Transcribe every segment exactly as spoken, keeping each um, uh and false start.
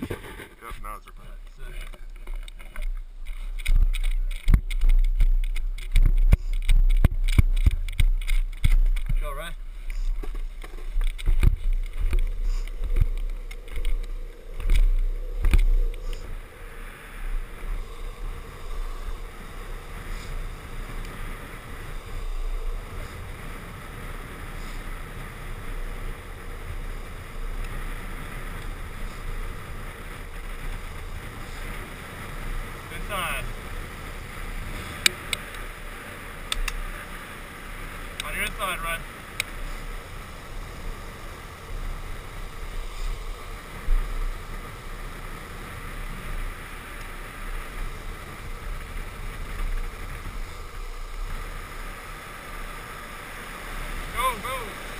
Yep, now it's okay. Go right. Good side. On your inside, Red. Go, go!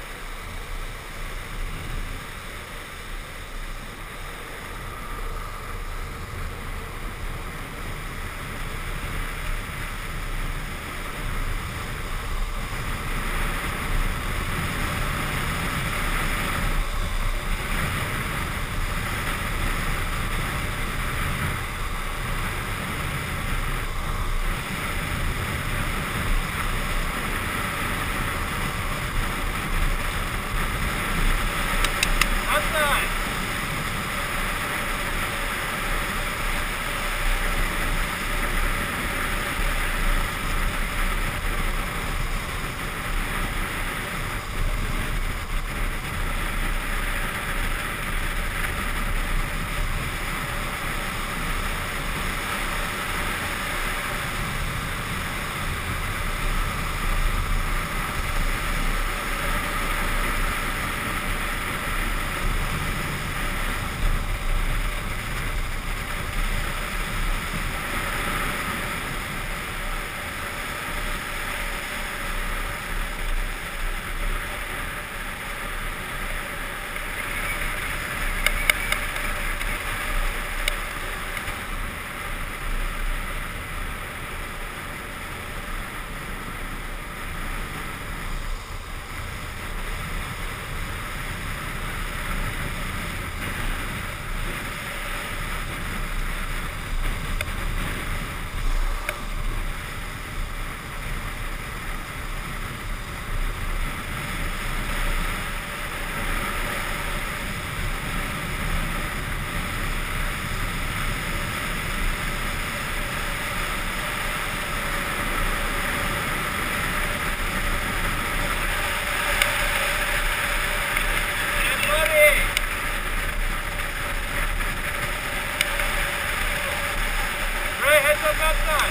Outside! Outside.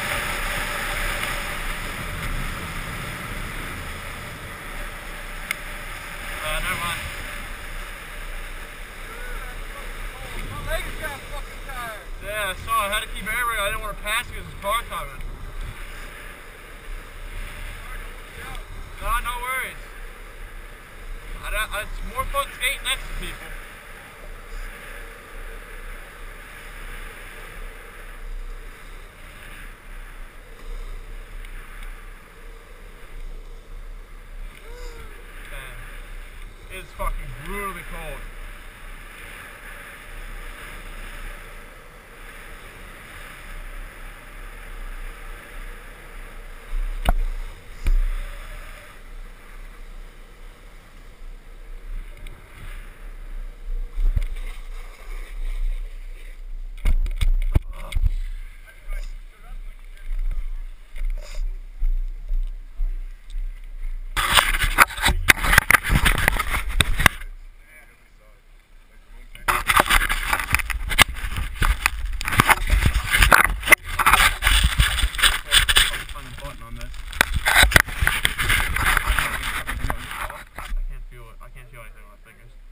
Uh, never mind. My legs got fucking tired. Yeah, I saw. I had to keep air rig. I didn't want to pass because there's a car coming. No, no worries. I, I, it's more fun skating next to people. It's fucking brutally cold. I can't feel it. I can't feel anything with my fingers.